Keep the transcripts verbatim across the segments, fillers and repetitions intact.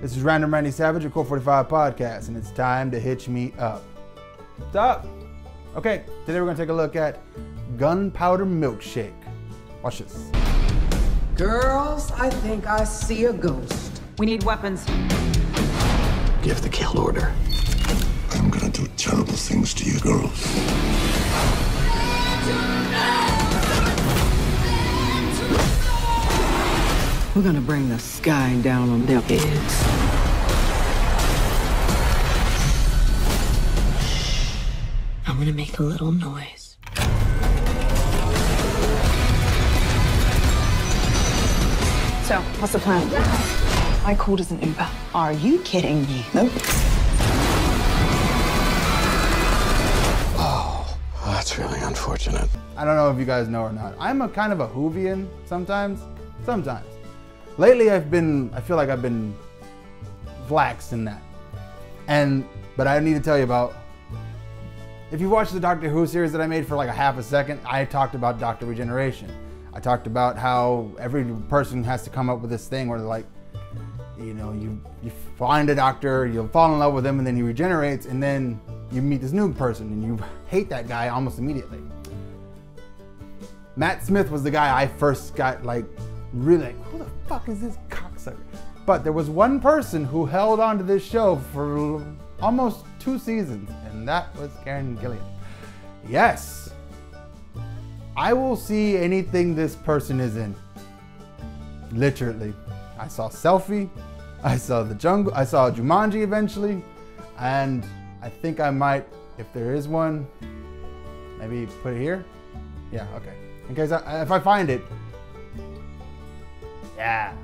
This is Random Randy Savage of Core forty-five Podcast, and it's time to hitch me up. What's up? Okay, today we're gonna take a look at Gunpowder Milkshake. Watch this. Girls, I think I see a ghost. We need weapons. Give the kill order. I'm gonna do terrible things to you girls. We're gonna bring the sky down on their heads. I'm gonna make a little noise. So, what's the plan? I called as an Uber. Are you kidding me? Nope. Oh, that's really unfortunate. I don't know if you guys know or not. I'm a kind of a Whovian sometimes. Sometimes. Lately I've been, I feel like I've been lax in that. And, but I need to tell you about, if you watched the Doctor Who series that I made for like a half a second, I talked about Doctor Regeneration. I talked about how every person has to come up with this thing where they're like, you know, you, you find a doctor, you'll fall in love with him, and then he regenerates, and then you meet this new person, and you hate that guy almost immediately. Matt Smith was the guy I first got like, really like, who the fuck is this cocksucker? But there was one person who held on to this show for almost two seasons, and that was Karen Gillan. Yes, I will see anything this person is in. Literally. I saw Selfie, I saw The Jungle, I saw Jumanji eventually, and I think I might, if there is one, maybe put it here. Yeah, okay. In case I, if I find it, yeah.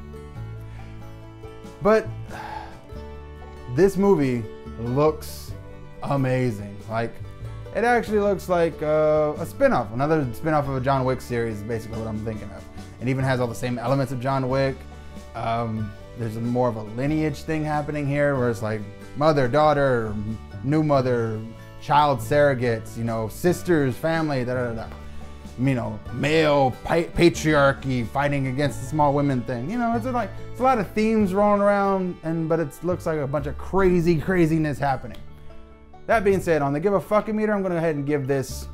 But this movie looks amazing. Like, it actually looks like uh, a spin-off, another spin-off of a John Wick series, is basically what I'm thinking of. It even has all the same elements of John Wick. Um, there's a more of a lineage thing happening here, where it's like mother, daughter, new mother, child surrogates, you know, sisters, family, da da da. You know, male pa patriarchy fighting against the small women thing. You know, it's like it's a lot of themes rolling around, and but it looks like a bunch of crazy craziness happening. That being said, on the give a fucking meter, I'm gonna go ahead and give this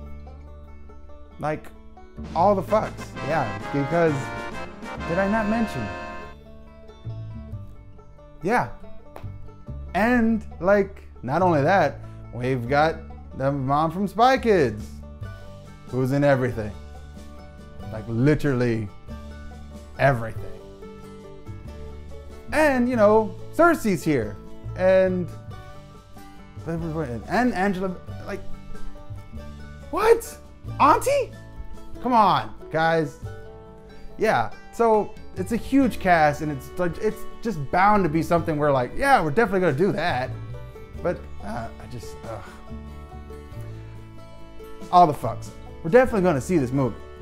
like all the fucks. Yeah, because did I not mention? Yeah, and like not only that, we've got the mom from Spy Kids, who's in everything. Like literally everything. And you know, Cersei's here. And and Angela, like, what? Auntie? Come on, guys. Yeah, so it's a huge cast, and it's like it's just bound to be something where like, yeah, we're definitely gonna do that. But uh, I just, ugh. All the fucks. We're definitely gonna see this movie.